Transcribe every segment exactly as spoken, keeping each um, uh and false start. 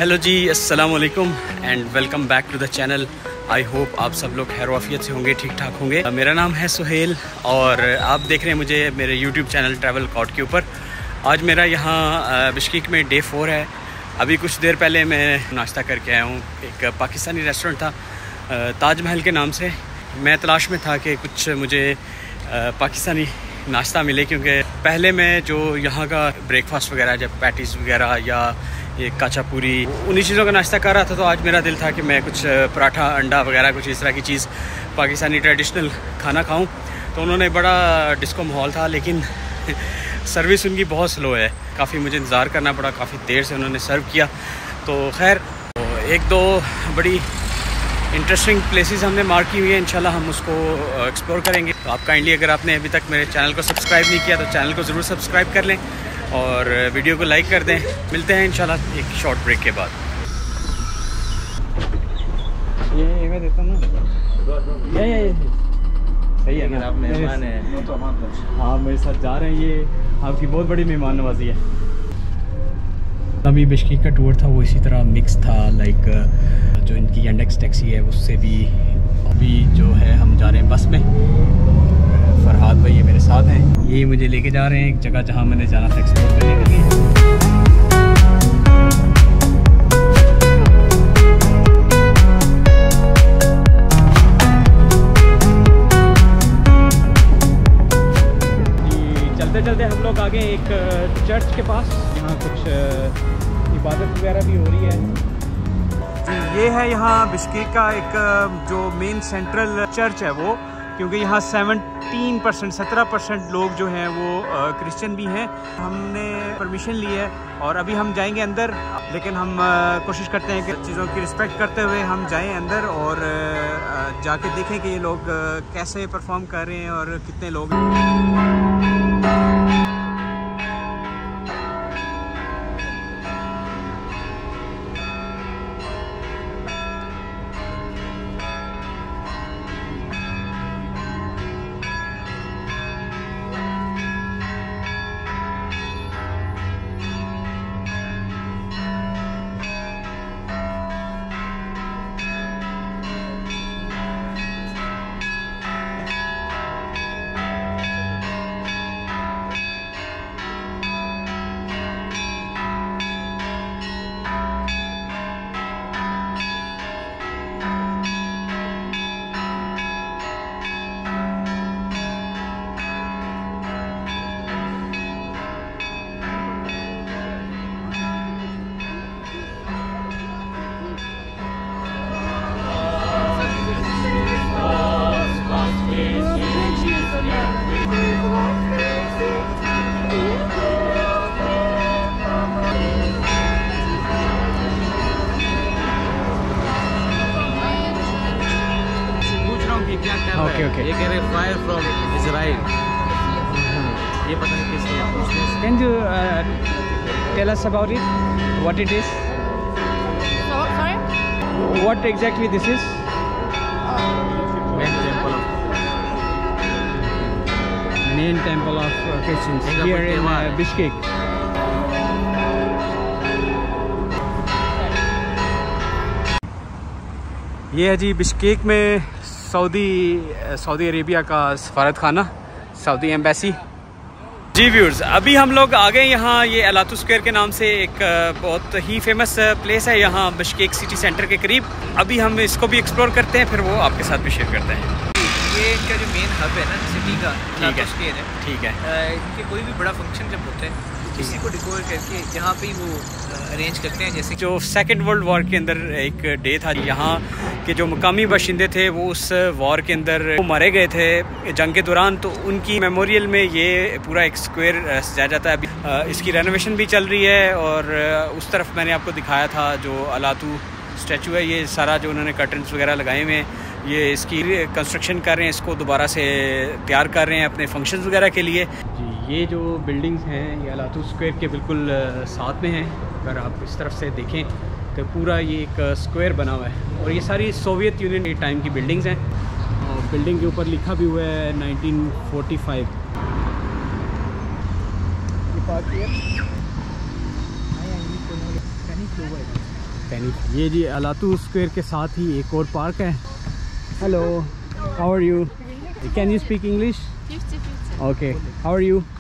Hello ji, अस्सलाम वालेकुम and welcome back to the channel. I hope आप सब लोग खैर वाफियत से होंगे, ठीक ठाक होंगे। मेरा नाम है सुहेल और आप देख रहे हैं मुझे मेरे यूट्यूब चैनल ट्रैवल कॉड के ऊपर। आज मेरा यहाँ बिश्केक में डे फोर है। अभी कुछ देर पहले मैं नाश्ता करके आया हूँ। एक पाकिस्तानी रेस्टोरेंट था ताजमहल के नाम से। मैं तलाश में था कि कुछ मुझे पाकिस्तानी नाश्ता मिले, क्योंकि पहले मैं जो यहाँ का ब्रेकफास्ट वगैरह, जब पैटीज़ वगैरह या ये काचा पूरी, उन्हीं चीज़ों का नाश्ता कर रहा था। तो आज मेरा दिल था कि मैं कुछ पराठा, अंडा वगैरह कुछ इस तरह की चीज़ पाकिस्तानी ट्रेडिशनल खाना खाऊं। तो उन्होंने बड़ा डिस्को माहौल था, लेकिन सर्विस उनकी बहुत स्लो है। काफ़ी मुझे इंतज़ार करना पड़ा, काफ़ी देर से उन्होंने सर्व किया। तो खैर एक दो बड़ी इंटरेस्टिंग प्लेसेस हमने मार्क की हुई है, इंशाल्लाह हम उसको एक्सप्लोर करेंगे। तो आप काइंडली अगर आपने अभी तक मेरे चैनल को सब्सक्राइब नहीं किया तो चैनल को ज़रूर सब्सक्राइब कर लें और वीडियो को लाइक कर दें। मिलते हैं इंशाल्लाह एक शॉर्ट ब्रेक के बाद। ये ये मैं देता हूँ ना, ये ये सही है ना, आप मेहमान हैं। हाँ, मेरे साथ जा रहे हैं, ये आपकी बहुत बड़ी मेहमान नवाजी है। अभी बिश्केक का टूर था वो इसी तरह मिक्स था, लाइक जो इनकी एंडेक्स टैक्सी है उससे भी। अभी जो है हम जा रहे हैं बस में, फरहाद भाई ये मेरे साथ हैं। ये मुझे लेके जा रहे हैं एक जगह जहाँ मैंने जाना था एक्सप्लोर करने के लिए। चलते चलते हम लोग आगे एक चर्च के पास, यहाँ कुछ इबादत वगैरह भी हो रही है। ये है यहाँ बिश्केक का एक जो मेन सेंट्रल चर्च है वो, क्योंकि यहाँ सेवनटीन परसेंट सत्रह परसेंट लोग जो हैं वो क्रिश्चियन भी हैं। हमने परमिशन ली है और अभी हम जाएंगे अंदर, लेकिन हम कोशिश करते हैं कि चीज़ों की रिस्पेक्ट करते हुए हम जाएं अंदर और जाके देखें कि ये लोग कैसे परफॉर्म कर रहे हैं और कितने लोग। ओके ओके, ये कह रहे फायर फ्रॉम इजराइल। ये पता नहीं किस लिए। Can you tell us about it, what it is? Sorry? What exactly this is? Main temple of Main temple of uh, Christians here in uh, Bishkek. ये है जी बिश्केक में सऊदी सऊदी अरेबिया का सफारत खाना, सऊदी एम्बेसी। जी viewers, अभी हम लोग आ गए यहाँ, ये अलातू स्क्वायर के नाम से एक बहुत ही फेमस प्लेस है यहाँ बिश्केक सिटी सेंटर के करीब। अभी हम इसको भी एक्सप्लोर करते हैं, फिर वो आपके साथ भी शेयर करते हैं। ये इनका जो मेन हब है ना सिटी का, ठीक है, स्क्वायर है। ठीक है। इनके कोई भी बड़ा फंक्शन जब होता है इसी को डिकोर करके यहाँ पे ही वो अरेंज करते हैं। जैसे जो सेकेंड वर्ल्ड वॉर के अंदर एक डे था, यहाँ के जो मुकामी बाशिंदे थे वो उस वॉर के अंदर वो मारे गए थे जंग के दौरान, तो उनकी मेमोरियल में ये पूरा एक स्क्वायर सजाया जाता है। अभी इसकी रेनोवेशन भी चल रही है और उस तरफ मैंने आपको दिखाया था जो अलातू स्टैचू है, ये सारा जो उन्होंने कर्टन्स वगैरह लगाए हुए हैं, ये इसकी कंस्ट्रक्शन कर रहे हैं, इसको दोबारा से तैयार कर रहे हैं अपने फंक्शंस वगैरह के लिए। जी, ये जो बिल्डिंग्स हैं ये अलातू स्क्वायर के बिल्कुल साथ में हैं। अगर आप इस तरफ से देखें तो पूरा ये एक स्क्वायर बना हुआ है और ये सारी सोवियत यूनियन के टाइम की बिल्डिंग्स हैं। और बिल्डिंग के ऊपर लिखा भी हुआ है नाइनटीन फोर्टी फाइव। पैनी। ये जी अलातू स्क्वायर के साथ ही एक और पार्क है। Hello, how are you? Can you speak English? Okay, how are you?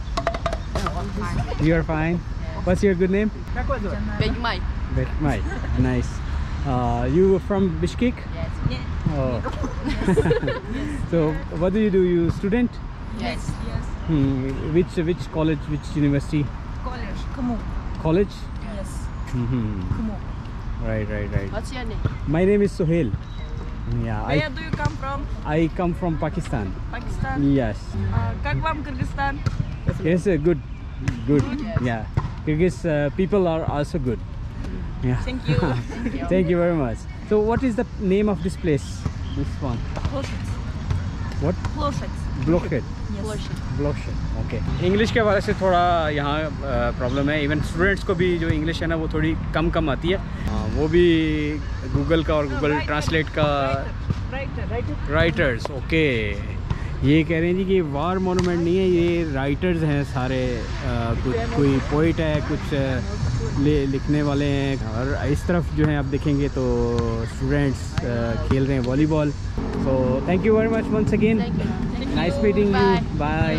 You are fine. What's your good name? Begmai. Begmai. Nice. Uh, you from Bishkek? Yes. Oh. So, what do you do? You student? Yes. Yes. Hmm. Which which college? Which university? College. Kumu. College? Yes. Mm-hmm. Kumu. Right, right, right. What's your name? My name is Sohail. Yeah. Where I do you come from? I come from Pakistan. Pakistan. Yes. Uh, как вам Kyrgyzstan? Yes, uh, good. Good. Yeah. Kyrgyz uh, people are also good. Yeah. Thank you. Thank you. Thank you very much. So, what is the name of this place? This one. Closet. What? Closet. Blockhead. Yes. Blockhead. Okay. English के बारे से थोड़ा यहाँ problem है। Even students को भी जो English है ना वो थोड़ी कम कम आती है। हाँ, वो भी गूगल का और गूगल ट्रांसलेट का राइटर्स। ओके, ये कह रहे हैं जी कि वार मोनूमेंट नहीं है, ये राइटर्स हैं सारे। आ, कुछ कोई पोइट है, कुछ ले लिखने वाले हैं। और इस तरफ जो है आप देखेंगे तो स्टूडेंट्स खेल रहे हैं volleyball. So thank you very much once again, nice meeting you, bye.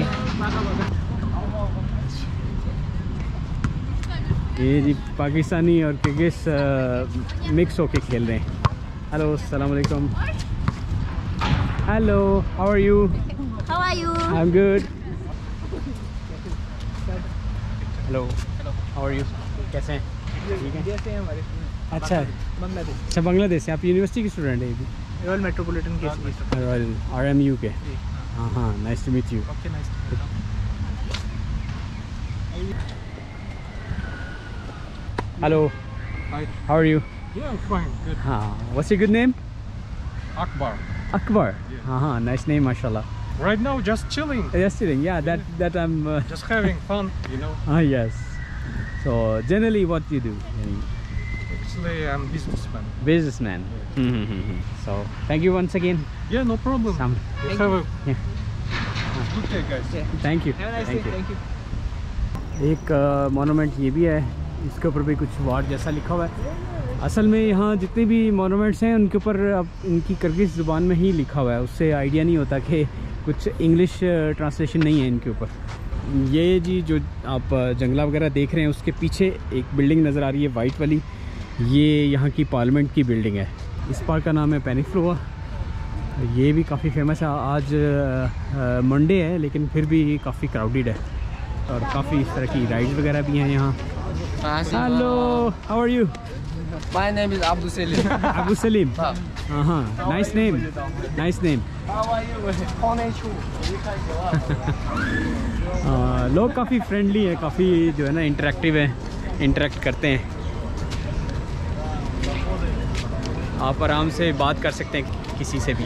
ये जी पाकिस्तानी और किर्गिज़ मिक्स होके खेल रहे हैं। हेलो, अस्सलाम वालेकुम। Hello, how are you? How are you? I'm good. Hello, how are you? कैसे हैं? ठीक है। जैसे हमारे अच्छा, बांग्लादेश अच्छा बांग्लादेश से। आप यूनिवर्सिटी के स्टूडेंट हैं? रॉयल मेट्रोपॉलिटन के रॉयल आर एम यू के। हाँ हाँ, nice to meet you. Okay, nice. Hello, Hi. How are you? Yeah, I'm fine. Good. हाँ, what's your good name? Akbar. Akbar. हाँ हाँ, नाइस नेम माशाल्लाह। Right now, just chilling. Just kidding. Yeah, that that I'm. Uh, Just having fun, you know. ah yes. So generally, what you do? Actually, I'm businessman. Businessman. Mm-hmm. So thank you once again. Yeah, no problem. Sam. You have a Yeah. good day, guys. Thank you. Thank you. Thank you. एक monument ये भी है, इसके ऊपर भी कुछ वार जैसा लिखा हुआ है। असल में यहाँ जितने भी मोनूमेंट्स हैं उनके ऊपर अब इनकी किर्गिज़ ज़ुबान में ही लिखा हुआ है, उससे आइडिया नहीं होता कि कुछ इंग्लिश ट्रांसलेशन नहीं है इनके ऊपर। ये जी जो आप जंगला वगैरह देख रहे हैं उसके पीछे एक बिल्डिंग नज़र आ रही है वाइट वाली, ये यहाँ की पार्लियामेंट की बिल्डिंग है। इस पार्क का नाम है पेनिफ्लोआ। ये भी काफ़ी फेमस है। आज मंडे है लेकिन फिर भी काफ़ी क्राउडेड है और काफ़ी इस तरह की राइड्स वगैरह भी हैं यहाँ। Hello, how are you? My name is Abdul Salim. Abu Salim. हाँ, nice name, nice name. लोग काफ़ी फ्रेंडली है, काफ़ी जो है ना इंटरेक्टिव है, इंटरेक्ट करते हैं। आप आराम से बात कर सकते हैं किसी से भी।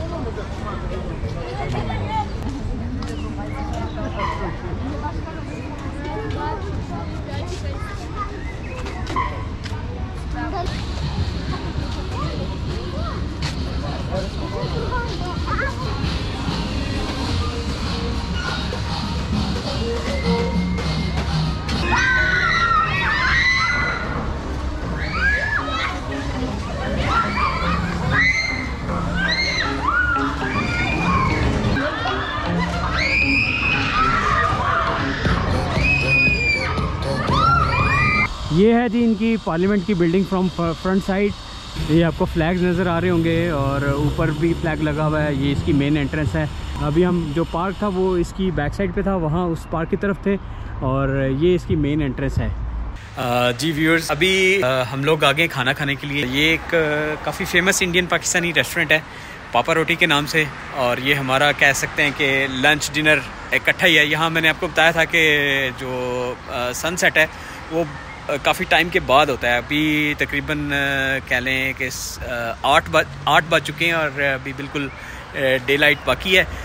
ये है जी इनकी पार्लियामेंट की बिल्डिंग फ्रॉम फ्रंट साइड। ये आपको फ्लैग्स नज़र आ रहे होंगे और ऊपर भी फ्लैग लगा हुआ है। ये इसकी मेन एंट्रेंस है। अभी हम जो पार्क था वो इसकी बैक साइड पे था, वहाँ उस पार्क की तरफ थे और ये इसकी मेन एंट्रेंस है। uh, जी व्यूअर्स, अभी uh, हम लोग आ गए खाना खाने के लिए। ये एक uh, काफ़ी फेमस इंडियन पाकिस्तानी रेस्टोरेंट है पापा रोटी के नाम से, और ये हमारा कह सकते हैं कि लंच डिनर इकट्ठा ही है। यहाँ मैंने आपको बताया था कि जो सनसेट है वो काफ़ी टाइम के बाद होता है। अभी तकरीबन कह लें कि आठ बज आठ बज चुके हैं और अभी बिल्कुल डे लाइट बाकी है।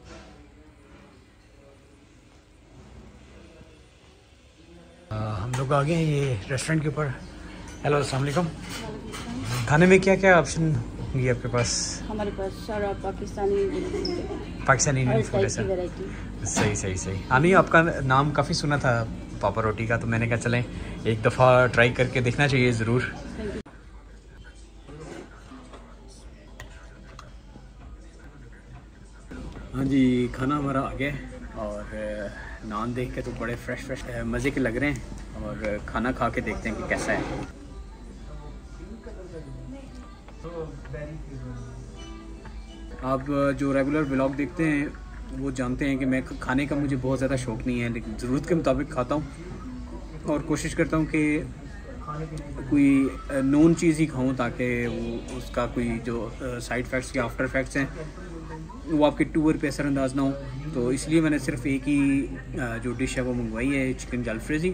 हम लोग आ गए हैं ये रेस्टोरेंट के ऊपर। हेलो, अस्सलाम वालेकुम। खाने में क्या क्या ऑप्शन होंगी आपके पास? हमारे पास सारा पाकिस्तानी पाकिस्तानी इंडियन फूड है सर। सही सही सही। हाँ नहीं, आपका नाम काफ़ी सुना था पापा रोटी का, तो मैंने कहा चलें एक दफ़ा ट्राई करके देखना चाहिए ज़रूर। हाँ जी, खाना हमारा आ गया और नान देख के तो बड़े फ्रेश फ्रेश मज़े के लग रहे हैं और खाना खा के देखते हैं कि कैसा है। आप जो रेगुलर व्लॉग देखते हैं वो जानते हैं कि मैं खाने का मुझे बहुत ज़्यादा शौक़ नहीं है, लेकिन ज़रूरत के मुताबिक खाता हूँ और कोशिश करता हूँ कि कोई नोन चीज़ ही खाऊं ताकि वो उसका कोई जो साइड इफ़ेक्ट्स या आफ्टर इफ़ेक्ट्स हैं वो आपके टूर पे असरअंदाज ना हो। तो इसलिए मैंने सिर्फ एक ही जो डिश है वो मंगवाई है, चिकन जलफ्रेज़ी,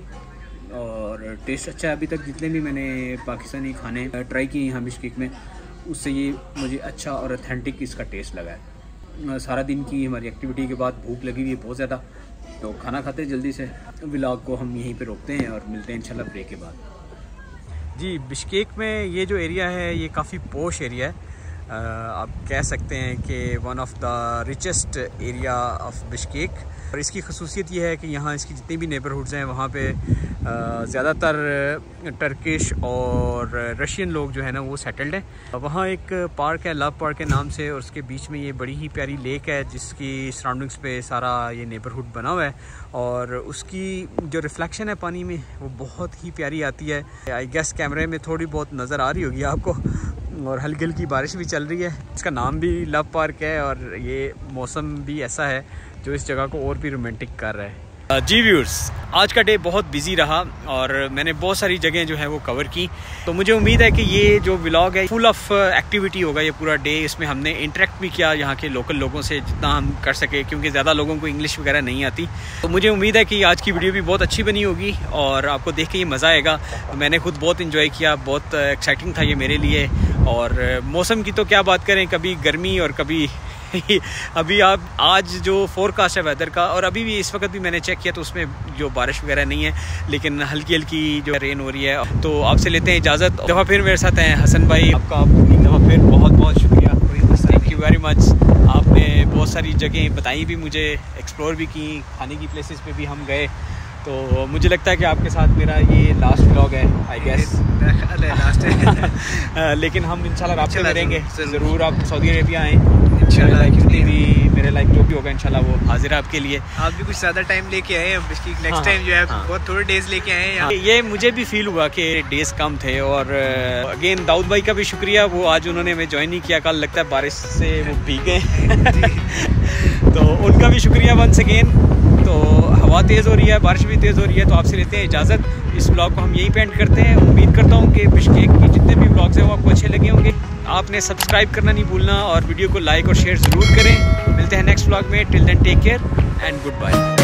और टेस्ट अच्छा है। अभी तक जितने भी मैंने पाकिस्तानी खाने ट्राई किए यहाँ बिश्केक में, उससे ये मुझे अच्छा और ऑथेंटिक इसका टेस्ट लगा है। सारा दिन की हमारी एक्टिविटी के बाद भूख लगी हुई है बहुत ज़्यादा, तो खाना खाते हैं जल्दी से। व्लॉग को हम यहीं पे रोकते हैं और मिलते हैं इंशाल्लाह ब्रेक के बाद। जी, बिश्केक में ये जो एरिया है ये काफ़ी पॉश एरिया है। आ, आप कह सकते हैं कि one of the richest area of Bishkek. और इसकी खसूसियत ये है कि यहाँ इसकी जितनी भी नेबरहुड्स हैं वहाँ पे ज़्यादातर टर्किश और रशियन लोग जो है ना वो सेटल्ड हैं। वहाँ एक पार्क है लव पार्क के नाम से, और उसके बीच में ये बड़ी ही प्यारी लेक है जिसकी सराउंडिंग्स पे सारा ये नेबरहुड बना हुआ है, और उसकी जो रिफ्लेक्शन है पानी में वो बहुत ही प्यारी आती है। आई गेस कैमरे में थोड़ी बहुत नज़र आ रही होगी आपको, और हल्की हल्की बारिश भी चल रही है। इसका नाम भी लव पार्क है और ये मौसम भी ऐसा है जो इस जगह को और भी रोमांटिक कर रहा है। जी व्यूअर्स, आज का डे बहुत बिजी रहा और मैंने बहुत सारी जगह जो है वो कवर की, तो मुझे उम्मीद है कि ये जो व्लॉग है फुल ऑफ एक्टिविटी होगा ये पूरा डे। इसमें हमने इंटरेक्ट भी किया यहाँ के लोकल लोगों से जितना हम कर सके, क्योंकि ज़्यादा लोगों को इंग्लिश वगैरह नहीं आती। तो मुझे उम्मीद है कि आज की वीडियो भी बहुत अच्छी बनी होगी और आपको देख के ये मज़ा आएगा। मैंने खुद बहुत इन्जॉय किया, बहुत एक्साइटिंग था ये मेरे लिए। और मौसम की तो क्या बात करें, कभी गर्मी और कभी अभी आप आज जो फोरकास्ट है वेदर का, और अभी भी इस वक्त भी मैंने चेक किया तो उसमें जो बारिश वगैरह नहीं है, लेकिन हल्की हल्की जो रेन हो रही है। तो आपसे लेते हैं इजाज़त। एक दफ़ा फिर मेरे साथ हैं हसन भाई, आपका एक दफ़ा फिर बहुत बहुत शुक्रिया, थैंक यू वेरी मच। आपने बहुत सारी जगह बताई भी मुझे, एक्सप्लोर भी की, खाने की प्लेसेस पे भी हम गए। तो मुझे लगता है कि आपके साथ मेरा ये लास्ट व्लॉग है आई गेस, लास्ट है लेकिन हम इंशाल्लाह राब्ते में रहेंगे ज़रूर। आप सऊदी अरेबिया आएँ इंशाल्लाह, जितनी भी मेरे लाइक जो भी होगा इंशाल्लाह वो हाजिर है आपके लिए। आप भी कुछ ज़्यादा टाइम लेके आए हैं बिश्केक, नेक्स्ट टाइम जो है हाँ, बहुत थोड़े डेज लेके आए हैं। हाँ, ये मुझे भी फील हुआ कि डेज कम थे। और अगेन दाऊद भाई का भी शुक्रिया, वो आज उन्होंने हमें ज्वाइन नहीं किया, कल लगता है बारिश से वो भीगे तो उनका भी शुक्रिया वंस अगेन। तो हवा तेज़ हो रही है, बारिश भी तेज़ हो रही है, तो आपसे लेते हैं इजाज़त। इस ब्लॉग को हम यहीं पे एंड करते हैं। उम्मीद करता हूँ कि बिश्केक की जितने भी ब्लॉग्स हैं वो आपको अच्छे लगे होंगे। आपने सब्सक्राइब करना नहीं भूलना और वीडियो को लाइक और शेयर ज़रूर करें। मिलते हैं नेक्स्ट ब्लॉग में। Till then take care and good bye.